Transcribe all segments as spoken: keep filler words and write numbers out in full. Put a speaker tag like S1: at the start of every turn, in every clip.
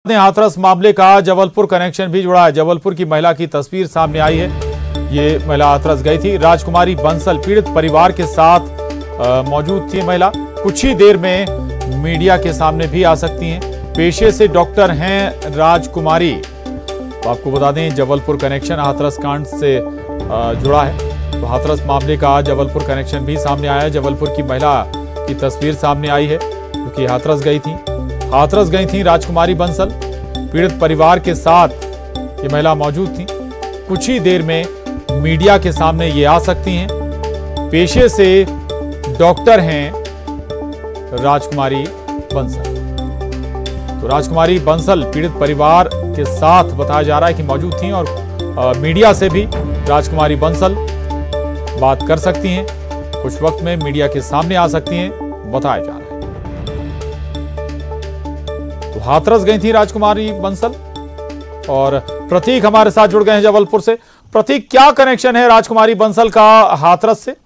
S1: हाथरस मामले का जबलपुर कनेक्शन भी जुड़ा है। जबलपुर की महिला की तस्वीर सामने आई है। ये महिला हाथरस गई थी। राजकुमारी बंसल पीड़ित परिवार के साथ मौजूद थी। महिला कुछ ही देर में मीडिया के सामने भी आ सकती हैं। पेशे से डॉक्टर हैं राजकुमारी। तो आपको बता दें जबलपुर कनेक्शन हाथरस कांड से जुड़ा है। तो हाथरस मामले का जबलपुर कनेक्शन भी सामने आया है। जबलपुर की महिला की तस्वीर सामने आई है क्योंकि हाथरस गई थी। हाथरस गई थी राजकुमारी बंसल। पीड़ित परिवार के साथ ये महिला मौजूद थी। कुछ ही देर में मीडिया के सामने ये आ सकती हैं। पेशे से डॉक्टर हैं राजकुमारी बंसल। तो राजकुमारी बंसल पीड़ित परिवार के साथ बताया जा रहा है कि मौजूद थी और आ, मीडिया से भी राजकुमारी बंसल बात कर सकती हैं। कुछ वक्त में मीडिया के सामने आ सकती हैं, बताया जा रहा है। तो हाथरस गई थी राजकुमारी बंसल और प्रतीक हमारे साथ जुड़ गए हैं जबलपुर से। प्रतीक, क्या कनेक्शन है राजकुमारी बंसल का हाथरस से?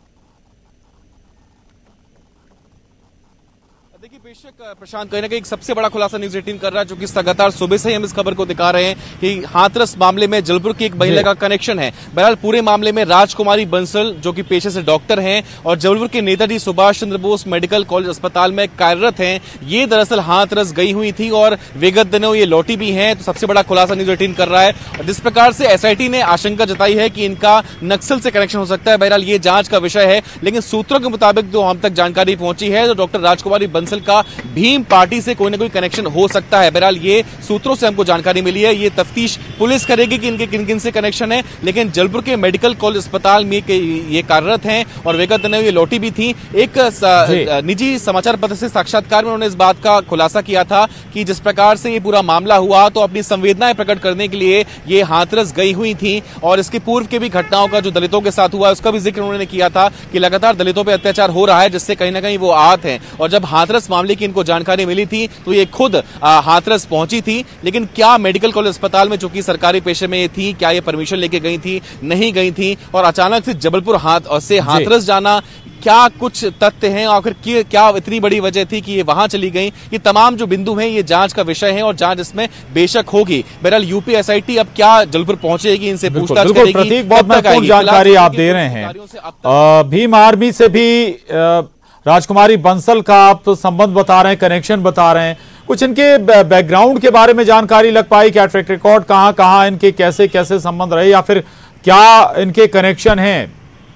S2: देखिए बेशक प्रशांत, कहीं ना कहीं एक सबसे बड़ा खुलासा न्यूज़ अठारह कर रहा है, जो कि लगातार सुबह से ही हम इस खबर को दिखा रहे हैं कि हाथरस मामले में जबलपुर की एक महिला का कनेक्शन है। बहरहाल पूरे मामले में राजकुमारी बंसल जो कि पेशे से डॉक्टर हैं और जबलपुर के नेताजी सुभाष चंद्र बोस मेडिकल कॉलेज अस्पताल में कार्यरत हैं, ये दरअसल हाथरस गई हुई थी और विगत दिनों ये लौटी भी हैं। तो सबसे बड़ा खुलासा न्यूज़ अठारह कर रहा है। जिस प्रकार से एसआईटी ने आशंका जताई है कि इनका नक्सल से कनेक्शन हो सकता है, बहरहाल ये जांच का विषय है। लेकिन सूत्रों के मुताबिक जो हम तक जानकारी पहुंची है तो डॉक्टर राजकुमारी बंसल का भीम पार्टी से कोई ना कोई कनेक्शन हो सकता है। बहरहाल ये सूत्रों से हमको जानकारी मिली है। ये तफ्तीश पुलिस करेगी कि इनके किन किन से कनेक्शन है। लेकिन जबलपुर के मेडिकल कॉलेज अस्पताल में ये कार्यरत हैं और विगत दिनों ये लौटी भी थी। एक निजी समाचार पत्र से साक्षात्कार में उन्होंने इस बात का खुलासा किया था कि जिस प्रकार से ये पूरा मामला हुआ तो अपनी संवेदनाएं प्रकट करने के लिए ये हाथरस गई हुई थी और इसके पूर्व के भी घटनाओं का जो दलितों के साथ हुआ उसका भी जिक्र उन्होंने किया था कि लगातार दलितों पर अत्याचार हो रहा है, जिससे कहीं ना कहीं वो आहत हैं। और जब हाथरस मामले की इनको जानकारी मिली थी तो ये खुद हाथरस पहुंची थी। लेकिन क्या मेडिकल कॉलेज अस्पताल में चूंकि सरकारी पेशे में ये थी, क्या ये परमिशन लेके गई थी, नहीं गई थी और अचानक से जबलपुर हाथ से हाथरस जाना, क्या कुछ तथ्य हैं, आखिर क्या इतनी बड़ी वजह थी कि ये वहां चली गई, ये तमाम जो बिंदु हैं ये जांच का विषय है और जांच इसमें बेशक होगी। बहरहाल यूपी एसआईटी अब क्या जबलपुर पहुंचेगी, इनसे पूछताछ करेगी।
S1: प्रतीक, बहुत महत्वपूर्ण जानकारी आप दे रहे हैं। भीम आर्मी से भी राजकुमारी बंसल का आप संबंध बता रहे हैं, कनेक्शन बता रहे हैं, कुछ इनके बैकग्राउंड के बारे में जानकारी लग पाई? क्या ट्रैक रिकॉर्ड, कहां कहां इनके कैसे कैसे संबंध रहे या फिर क्या इनके कनेक्शन हैं?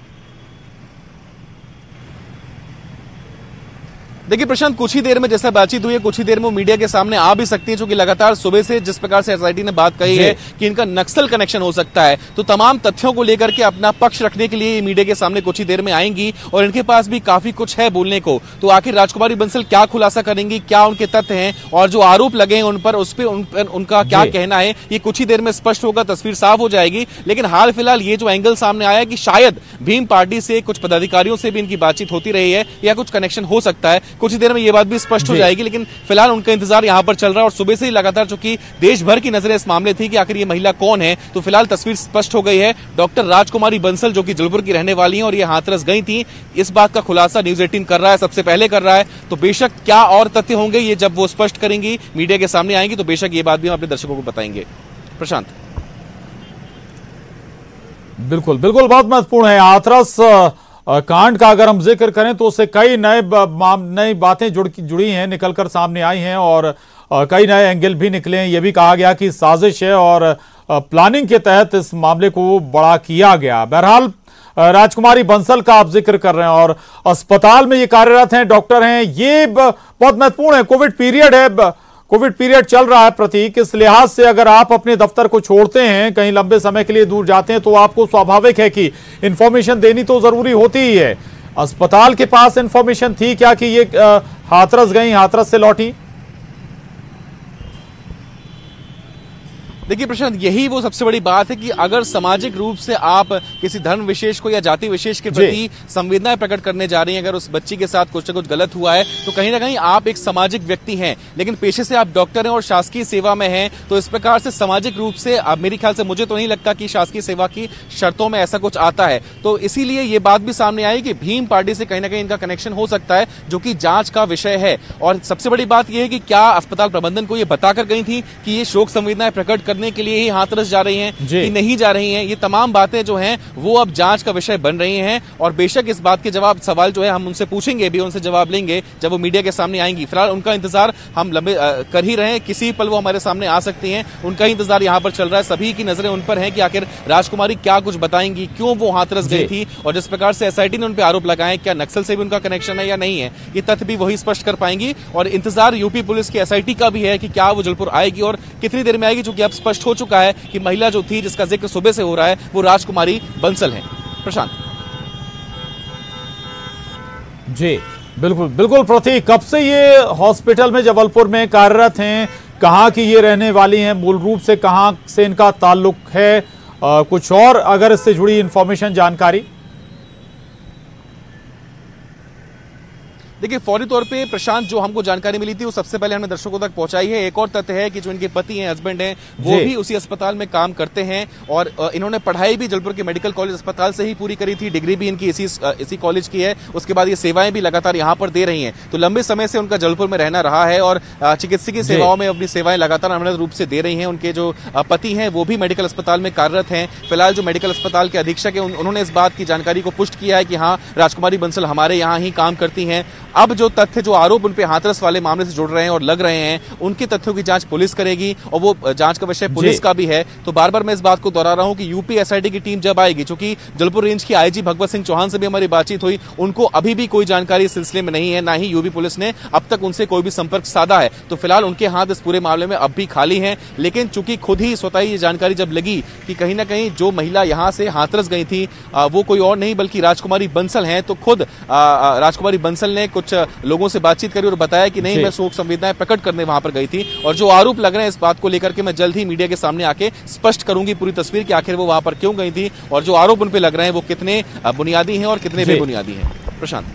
S2: देखिए प्रशांत, कुछ ही देर में जैसा बातचीत हुई है, कुछ ही देर में मीडिया के सामने आ भी सकती है, क्योंकि लगातार सुबह से जिस प्रकार से एसआईटी ने बात कही है कि इनका नक्सल कनेक्शन हो सकता है, तो तमाम तथ्यों को लेकर के अपना पक्ष रखने के लिए मीडिया के सामने कुछ ही देर में आएंगी और इनके पास भी काफी कुछ है बोलने को। तो आखिर राजकुमारी बंसल क्या खुलासा करेंगी, क्या उनके तथ्य हैं और जो आरोप लगे हैं उन पर, उस पर उन, उनका क्या कहना है, ये कुछ ही देर में स्पष्ट होगा, तस्वीर साफ हो जाएगी। लेकिन हाल फिलहाल ये जो एंगल सामने आया कि शायद भीम पार्टी से कुछ पदाधिकारियों से भी इनकी बातचीत होती रही है या कुछ कनेक्शन हो सकता है, कुछ ही देर में ये बात स्पष्ट हो जाएगी। लेकिन फिलहाल उनका इंतजार यहां पर चल रहा है और सुबह से ही लगातार चूंकि देश भर की नजरें इस मामले थी कि आखिर ये महिला कौन है, तो फिलहाल तस्वीर स्पष्ट हो गई है। डॉक्टर राजकुमारी बंसल जो कि जबलपुर की रहने वाली हैं और ये हाथरस गई थी, इस बात का खुलासा न्यूज़ अठारह कर रहा है, सबसे पहले कर रहा है। तो बेशक क्या और तथ्य होंगे ये जब वो स्पष्ट करेंगी, मीडिया के सामने आएंगी, तो बेशक ये बात भी हम अपने दर्शकों को बताएंगे। प्रशांत,
S1: बिल्कुल बिल्कुल, बहुत महत्वपूर्ण है। हाथरस कांड का अगर हम जिक्र करें तो उससे कई नए नई बातें जुड़ जुड़ी हैं, निकलकर सामने आई हैं और कई नए एंगल भी निकले हैं। यह भी कहा गया कि साजिश है और प्लानिंग के तहत इस मामले को बड़ा किया गया। बहरहाल राजकुमारी बंसल का आप जिक्र कर रहे हैं और अस्पताल में ये कार्यरत हैं, डॉक्टर हैं, ये बहुत महत्वपूर्ण है। कोविड पीरियड है, कोविड पीरियड चल रहा है प्रतीक, इस लिहाज से अगर आप अपने दफ्तर को छोड़ते हैं, कहीं लंबे समय के लिए दूर जाते हैं, तो आपको स्वाभाविक है कि इंफॉर्मेशन देनी तो जरूरी होती ही है। अस्पताल के पास इंफॉर्मेशन थी क्या कि ये हाथरस गई, हाथरस से लौटी?
S2: देखिए प्रशांत, यही वो सबसे बड़ी बात है कि अगर सामाजिक रूप से आप किसी धर्म विशेष को या जाति विशेष के प्रति संवेदनाएं प्रकट करने जा रही हैं, अगर उस बच्ची के साथ कुछ न कुछ गलत हुआ है तो कहीं ना कहीं आप एक सामाजिक व्यक्ति हैं, लेकिन पेशे से आप डॉक्टर हैं और शासकीय सेवा में हैं, तो इस प्रकार से सामाजिक रूप से अब मेरे ख्याल से मुझे तो नहीं लगता कि शासकीय सेवा की शर्तों में ऐसा कुछ आता है। तो इसीलिए ये बात भी सामने आई कि भीम पार्टी से कहीं ना कहीं इनका कनेक्शन हो सकता है, जो कि जांच का विषय है। और सबसे बड़ी बात यह है कि क्या अस्पताल प्रबंधन को यह बताकर गई थी कि ये शोक संवेदनाएं प्रकट करने के लिए ही हाथरस जा रही हैं कि नहीं जा रही हैं? ये तमाम बातें जो हैं वो अब जांच का विषय बन रही हैं, और बेशक इस बात के जवाब सवाल जो है हम उनसे पूछेंगे भी, उनसे जवाब लेंगे जब वो मीडिया के सामने आएंगी। फिलहाल उनका इंतजार हम लंबे आ, कर ही रहे हैं, किसी पल वो हमारे सामने आ सकती हैं, उनका ही इंतजार यहाँ पर चल रहा है। सभी की नजरें उन पर हैं कि आखिर राजकुमारी क्या कुछ बताएंगी, क्यों वो हाथरस गई थी, और जिस प्रकार से एसआईटी ने उन पर आरोप लगाए क्या नक्सल से भी उनका कनेक्शन है या नहीं है, ये तथ्य भी वही स्पष्ट कर पाएंगी। और इंतजार यूपी पुलिस की एसआईटी का भी है कि क्या वो जबलपुर आएगी और कितनी देर में आएगी, चूंकि अब स्पष्ट हो चुका है कि महिला जो थी जिसका जिक्र सुबह से हो रहा है वो राजकुमारी बंसल है। प्रशांत
S1: जी बिल्कुल बिल्कुल प्रतीक, कब से ये हॉस्पिटल में जबलपुर में कार्यरत हैं, कहाँ की ये रहने वाली हैं, मूल रूप से कहाँ से इनका ताल्लुक है, आ, कुछ और अगर इससे जुड़ी इंफॉर्मेशन जानकारी?
S2: देखिए फौरी तौर पे प्रशांत जो हमको जानकारी मिली थी वो सबसे पहले हमने दर्शकों तक पहुंचाई है। एक और तथ्य है कि जो इनके पति हैं, हस्बैंड हैं, वो भी उसी अस्पताल में काम करते हैं, और इन्होंने पढ़ाई भी जबलपुर के मेडिकल कॉलेज अस्पताल से ही पूरी करी थी, डिग्री भी इनकी इसी इसी कॉलेज की है। उसके बाद ये सेवाएं भी लगातार यहाँ पर दे रही हैं, तो लंबे समय से उनका जबलपुर में रहना रहा है और चिकित्सकीय सेवाओं में अपनी सेवाएं लगातार अनिवार्य रूप से दे रही हैं। उनके जो पति हैं वो भी मेडिकल अस्पताल में कार्यरत हैं। फिलहाल जो मेडिकल अस्पताल के अधीक्षक है उन्होंने इस बात की जानकारी को पुष्ट किया है कि हाँ, राजकुमारी बंसल हमारे यहाँ ही काम करती हैं। अब जो तथ्य जो आरोप उन पे हाथरस वाले मामले से जुड़ रहे हैं और लग रहे हैं, उनके तथ्यों की जांच पुलिस करेगी, और वो जांच का विषय पुलिस का भी है। तो बार बार मैं इस बात को दोहरा रहा हूं कि यूपी एसआईटी की टीम जब आएगी, चूंकि जबलपुर रेंज की आईजी भगवत सिंह चौहान से भी हमारी बातचीत हुई, उनको अभी भी कोई जानकारी इस सिलसिले में नहीं है, ना ही यूपी पुलिस ने अब तक उनसे कोई भी संपर्क साधा है। तो फिलहाल उनके हाथ इस पूरे मामले में अब भी खाली हैं। लेकिन चूंकि खुद ही स्वतः ये जानकारी जब लगी कि कहीं ना कहीं जो महिला यहाँ से हाथरस गई थी वो कोई और नहीं बल्कि राजकुमारी बंसल है, तो खुद राजकुमारी बंसल ने कुछ लोगों से बातचीत करी और बताया कि नहीं, मैं शोक संवेदनाएं प्रकट करने वहां पर गई थी, और जो आरोप लग रहे हैं इस बात को लेकर के मैं जल्द ही मीडिया के सामने आके स्पष्ट करूंगी पूरी तस्वीर कि आखिर वो वहां पर क्यों गई थी, और जो आरोप उन पे लग रहे हैं वो कितने बुनियादी हैं और कितने बेबुनियादी हैं। प्रशांत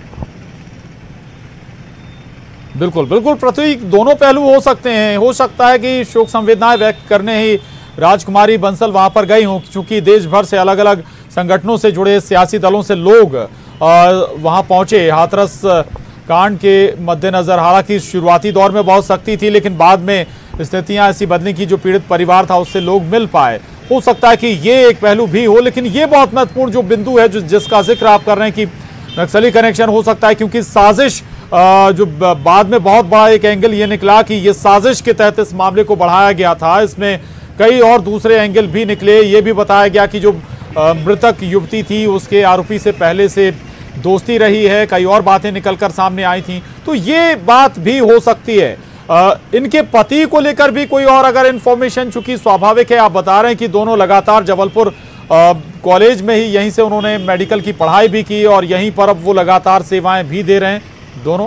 S1: बिल्कुल बिल्कुल प्रतीक, दोनों पहलू हो सकते हैं। हो सकता है कि शोक संवेदनाएं व्यक्त करने ही राजकुमारी बंसल वहां पर गई हों, क्योंकि देश भर से अलग अलग संगठनों से जुड़े सियासी दलों से लोग वहां पहुंचे हाथरस कांड के मद्देनजर। हालांकि शुरुआती दौर में बहुत सख्ती थी, लेकिन बाद में स्थितियां ऐसी बदली की जो पीड़ित परिवार था उससे लोग मिल पाए। हो सकता है कि ये एक पहलू भी हो, लेकिन ये बहुत महत्वपूर्ण जो बिंदु है जो जिसका जिक्र आप कर रहे हैं कि नक्सली कनेक्शन हो सकता है, क्योंकि साजिश जो बाद में बहुत बड़ा एक एंगल ये निकला कि ये साजिश के तहत इस मामले को बढ़ाया गया था। इसमें कई और दूसरे एंगल भी निकले। ये भी बताया गया कि जो मृतक युवती थी उसके आरोपी से पहले से दोस्ती रही है, कई और बातें निकलकर सामने आई थी, तो ये बात भी हो सकती है। आ, इनके पति को लेकर भी कोई और अगर इंफॉर्मेशन, चूंकि स्वाभाविक है आप बता रहे हैं कि दोनों लगातार जबलपुर कॉलेज में ही यहीं से उन्होंने मेडिकल की पढ़ाई भी की और यहीं पर अब वो लगातार सेवाएं भी दे रहे हैं दोनों।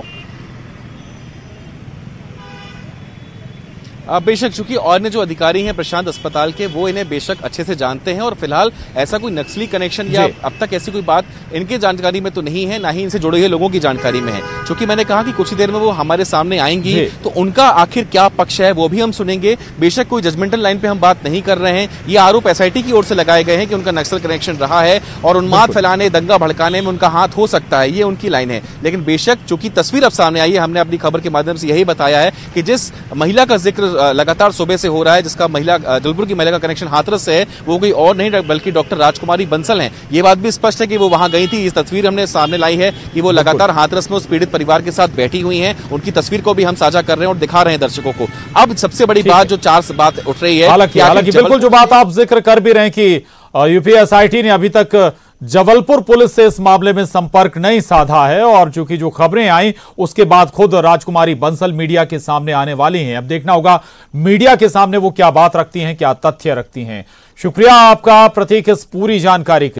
S2: बेशक चूंकि और ने जो अधिकारी हैं प्रशांत अस्पताल के, वो इन्हें बेशक अच्छे से जानते हैं, और फिलहाल ऐसा कोई नक्सली कनेक्शन या अब तक ऐसी कोई बात इनके जानकारी में तो नहीं है, ना ही इनसे जुड़े हुए लोगों की जानकारी में है। चूंकि मैंने कहा कि कुछ ही देर में वो हमारे सामने आएंगी, तो उनका आखिर क्या पक्ष है वो भी हम सुनेंगे। बेशक कोई जजमेंटल लाइन पे हम बात नहीं कर रहे हैं। ये आरोप एसआईटी की ओर से लगाए गए हैं कि उनका नक्सल कनेक्शन रहा है और उन्माद फैलाने, दंगा भड़काने में उनका हाथ हो सकता है, ये उनकी लाइन है। लेकिन बेशक चूंकि तस्वीर अब सामने आई है, हमने अपनी खबर के माध्यम से यही बताया है कि जिस महिला का जिक्र लगातार सुबह से हो रहा है, जिसका महिला जबलपुर की महिला का कनेक्शन हाथरस से है, वो कोई और नहीं बल्कि डॉक्टर राजकुमारी बंसल हैं। ये बात भी स्पष्ट है कि वो वहां गई थी। इस तस्वीर हमने सामने लाई है कि वो लगातार हाथरस में उस पीड़ित परिवार के साथ बैठी हुई हैं। उनकी तस्वीर को भी हम साझा कर रहे हैं और दिखा रहे हैं दर्शकों को। अब सबसे बड़ी बात जो चार बात उठ रही है,
S1: हालांकि बिल्कुल जो बात आप जिक्र कर भी रहे हैं कि यूपी एसआईटी ने अभी तक जबलपुर पुलिस से इस मामले में संपर्क नहीं साधा है, और चूंकि जो खबरें आई उसके बाद खुद राजकुमारी बंसल मीडिया के सामने आने वाली हैं। अब देखना होगा मीडिया के सामने वो क्या बात रखती हैं, क्या तथ्य रखती हैं। शुक्रिया आपका प्रतीक इस पूरी जानकारी के